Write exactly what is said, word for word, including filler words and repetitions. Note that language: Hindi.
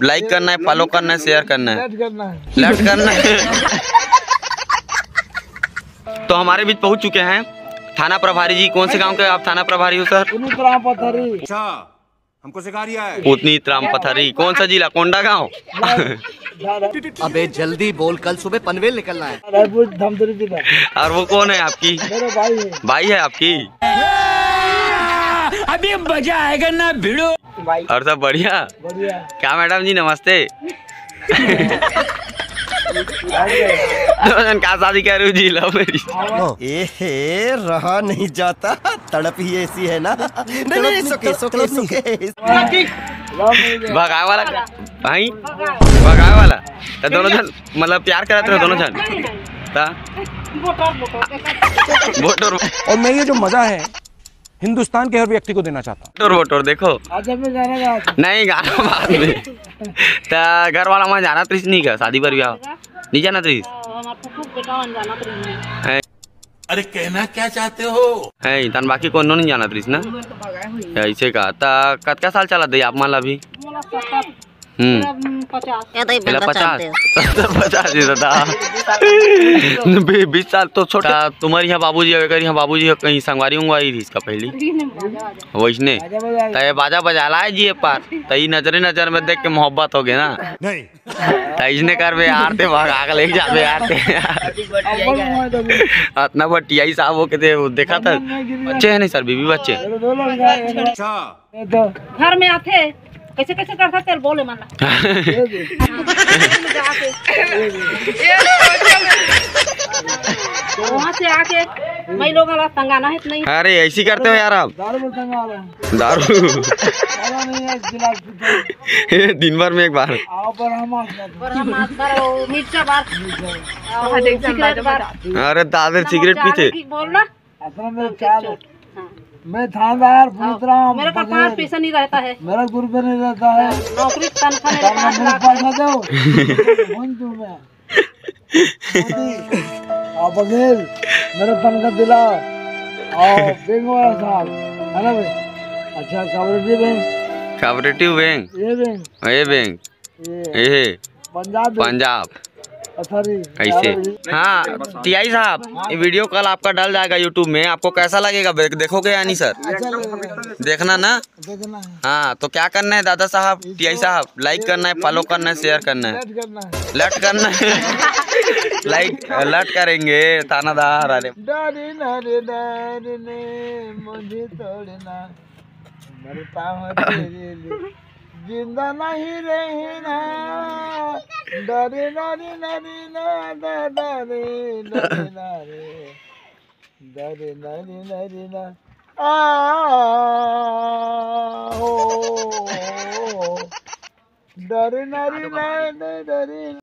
लाइक करना है, फॉलो करना है, शेयर करना है, लेफ्ट करना है। तो हमारे बीच पहुंच चुके हैं थाना प्रभारी जी। कौन से गांव के आप थाना प्रभारी हो सर? अच्छा, हमको सिखा रिया है। पुतनी त्राम पथरी। कौन सा जिला? कोंडा गांव। अबे जल्दी बोल, कल सुबह पनवेल निकलना है। और वो कौन है आपकी? भाई है। भाई है आपकी? अभी मजा आएगा ना भिड़ो। और सब बढ़िया? बढ़िया। क्या मैडम जी नमस्ते। क्या शादी कर रही हो जी? लो मेरी। ए रहा नहीं जाता, तड़प ही ऐसी है ना। नहीं नहीं सुके सुके सुके। भगाए वाला भाई, भगाए वाला तो दोनों जन मतलब प्यार करते रहो दोनों जन। वोटर और मैं ये जो मजा है हिंदुस्तान के हर व्यक्ति को देना चाहता हूँ। वोटर वोटर देखो। अच्छा मैं गाना गा। नहीं गाना बाद में। तो घर वाला वहाँ जाना त्रिस नहीं का शादी पर ब्याह नहीं जाना त्रिस। अरे कहना क्या चाहते हो? है तन बाकी को नहीं जाना त्रिस ना ऐसे का। ता कत का साल चला दे आप मान ला अभी? हम्म पचास पचास बीस साल तो छोटा। तुम्हारी यहाँ बाबूजी अगर यहाँ बाबूजी कहीं संगवारी उंगवारी थी इसका पहली वैसने तो बाजा बजाला है जी पार तो नजरे नजर में देख के मोहब्बत हो गए ना। नहीं तो इसने कर बे यार थे भाग ले जाबे यार थे इतना बटियाई साहब हो के वो देखा था। बच्चे हैं नहीं सर? बीबी बच्चे? अच्छा, घर में आते कैसे कैसे करता तेल बोले माना। वहाँ से आके मैं लोग तंगाना है नहीं। अरे ऐसी करते हो यार आप? दारू दिन भर में एक बार? मिर्चा बार। अरे दादा सिगरेट पीते? बोलना मैं थानेदार पूछ रहा हूँ। मेरे का पाँच पैसा नहीं रहता है। मेरा गुरु पे नहीं रहता है। नौकरी तनख्वाह मेरे पाँच लाख आप बघेल मेरा तनख्वाह दिला और बैंक वाला साहब है ना भाई? अच्छा कोऑपरेटिव बैंक? Cooperative bank? ये बैंक ये बैंक ये पंजाब पंजाब अथरी ऐसे। हाँ टीआई साहब ये वीडियो कल आपका डाल जाएगा यूट्यूब में, आपको कैसा लगेगा? देखोगे या नहीं सर? देखना ना। देखना है। हाँ तो क्या करना है दादा साहब टीआई साहब? लाइक करना है, फॉलो करना है, शेयर करना है, लेफ्ट करना है। लाइक लेफ्ट करेंगे थानादार। अरे डरे ना रे डरे ने मुझे तोड़ना मरता हूँ तेरे लिए जिंदा नहीं रहना डरे डरे डरे ना डरे डरे ना रे डरे डरे डरे ना आ हो डरे डरे डरे डरे